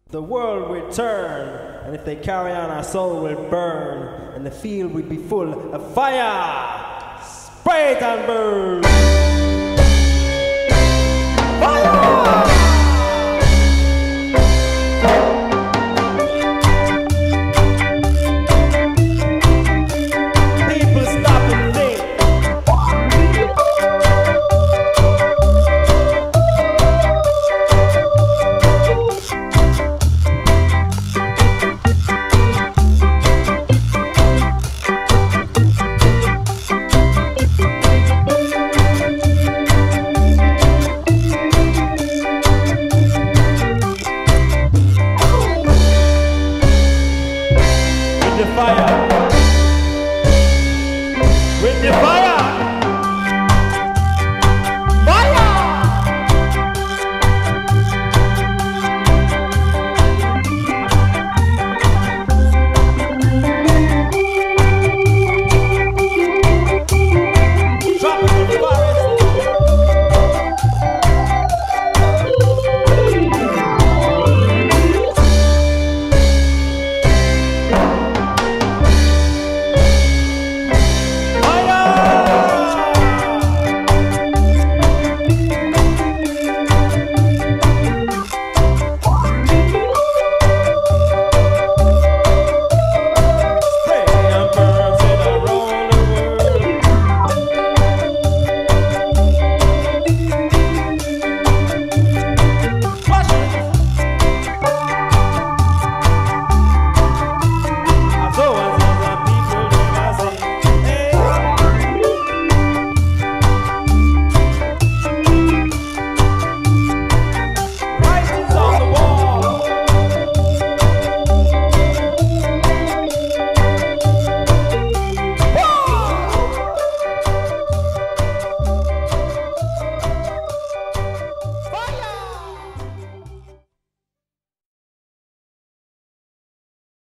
The world will turn, and if they carry on, our soul will burn, and the field will be full of fire. Spray it and burn! Fire!